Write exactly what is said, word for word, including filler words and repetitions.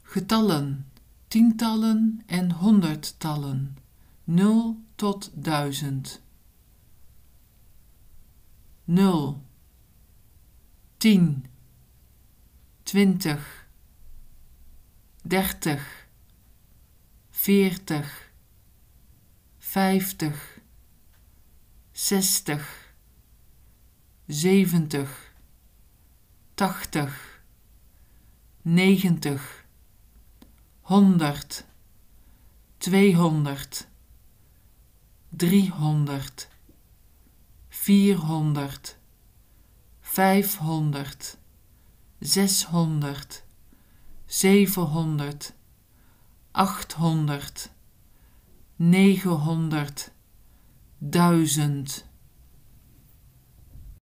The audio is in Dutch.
Getallen, tientallen en honderdtallen, nul tot duizend. Nul, tien, twintig, dertig, veertig, vijftig, zestig, zeventig, tachtig, negentig, honderd, tweehonderd, driehonderd, vierhonderd, vijfhonderd, zeshonderd, zevenhonderd, achthonderd, negenhonderd, duizend.